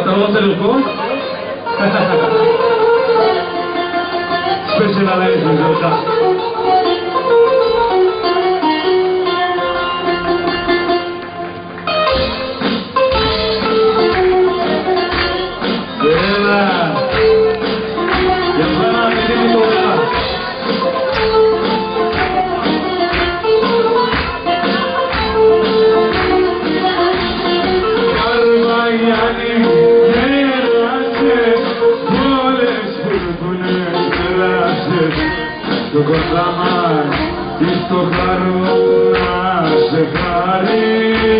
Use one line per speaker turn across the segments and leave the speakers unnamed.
Παταγώνα τελικό. Specializing Zelda. Το κοντά μας ή στο χαρό να σε χαρεί.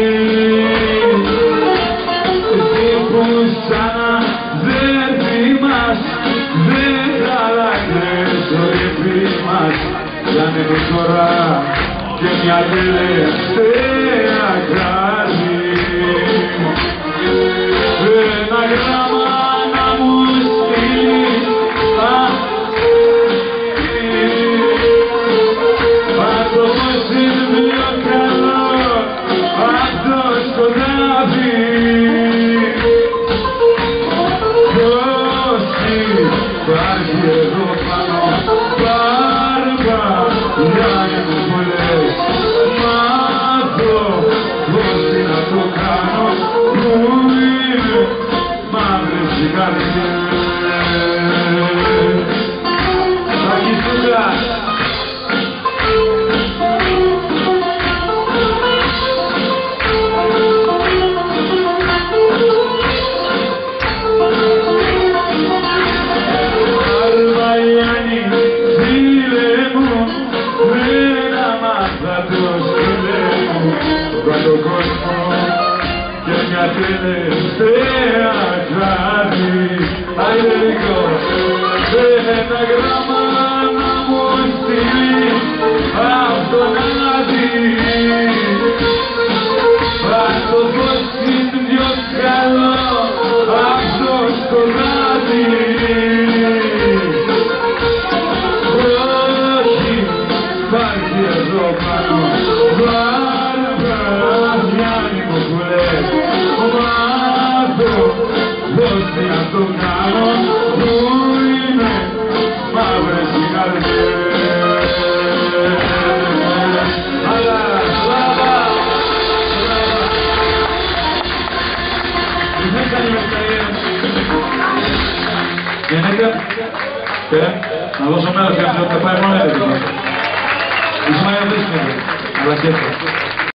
Εσύ που σαν αδέρφη μας δεν χαλάγες το ρήπι μας. Κι αν είναι τώρα και μια τελευταία χάρη, ένα γράμμα να μου στείλεις. Υπάρχει εδώ πάνω μπάρμπα, λιάνι μου πολλές. Μάθω πώς να το κάνω, που είναι μαύρες οι καρδιές. Αγγιστούγα. Το κόσμο και μια τελευταία χάρη. Άιντε λίγο, ένα γράμμα να μου στείλεις απ' τον Άδη. Αν το φως είναι πιο καλό απ' το σκοτάδι. Όχι, υπάρχει εδώ πάνω να το κάνω, που είναι μαύρες οι καρδιές. Αλλά, μπράβα! Δεν κάνει μεσταρία. Γενέκα, να δώσω μέρος για αυτό που θα πάει μόνο έλεγε. Ισμαία δεν είναι, αλλά σκέφτομαι.